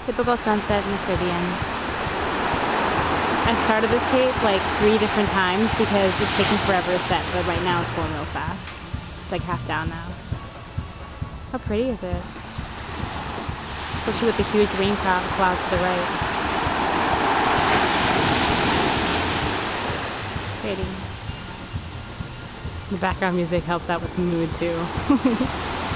Typical sunset in the Caribbean. I've started this tape like 3 different times because it's taking forever to set, but right now it's going real fast. It's like half down now. How pretty is it? Especially with the huge rain cloud to the right. Pretty. The background music helps out with the mood too.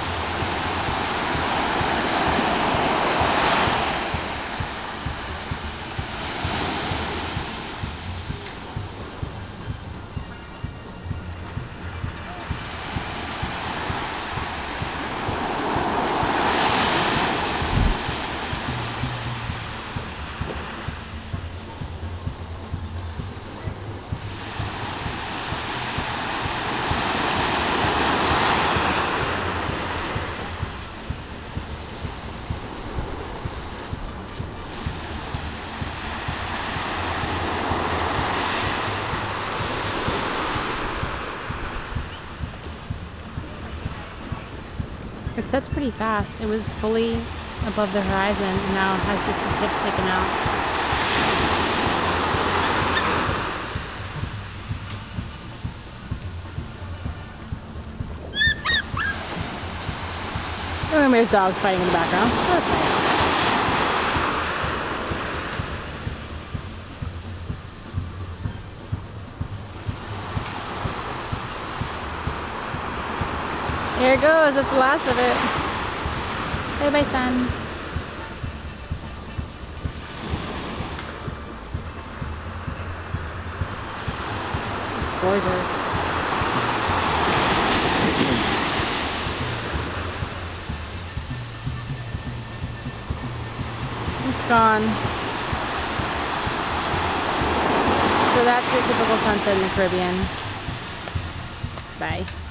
It sets pretty fast. It was fully above the horizon and now it has just the tip sticking out. And there's dogs fighting in the background. Oh, that's nice. Here it goes, that's the last of it. Bye bye, sun. It's gorgeous. It's gone. So that's your typical sunset in the Caribbean. Bye.